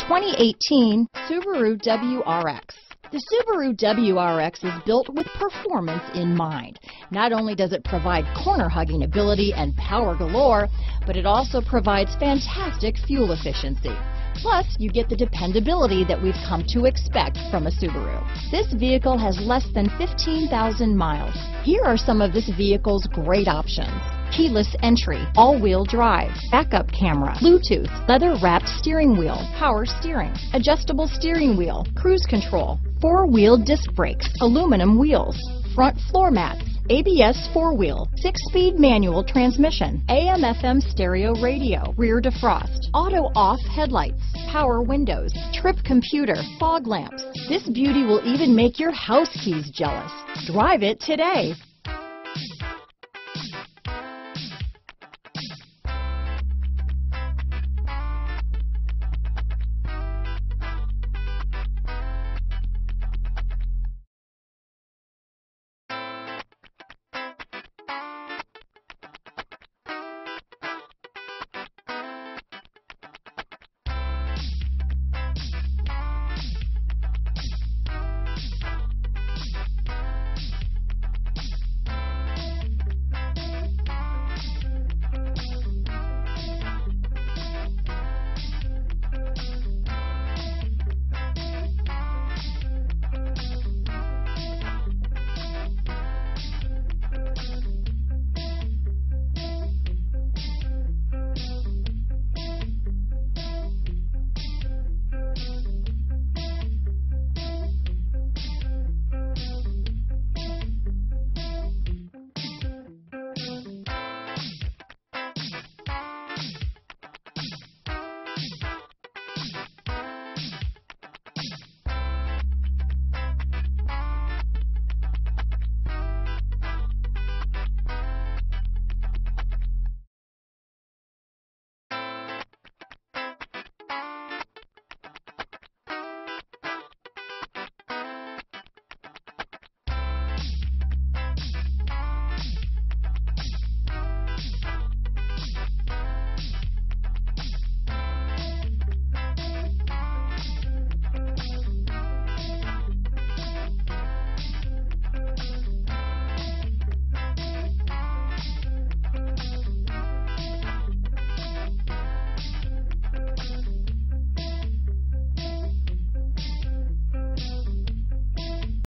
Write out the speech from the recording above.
2018 Subaru WRX. The Subaru WRX is built with performance in mind. Not only does it provide corner-hugging ability and power galore, but it also provides fantastic fuel efficiency. Plus, you get the dependability that we've come to expect from a Subaru. This vehicle has less than 15,000 miles. Here are some of this vehicle's great options: keyless entry, all-wheel drive, backup camera, Bluetooth, leather-wrapped steering wheel, power steering, adjustable steering wheel, cruise control, four-wheel disc brakes, aluminum wheels, front floor mats, ABS 4-wheel, 6-speed manual transmission, AM/FM stereo radio, rear defrost, auto-off headlights, power windows, trip computer, fog lamps. This beauty will even make your house keys jealous. Drive it today.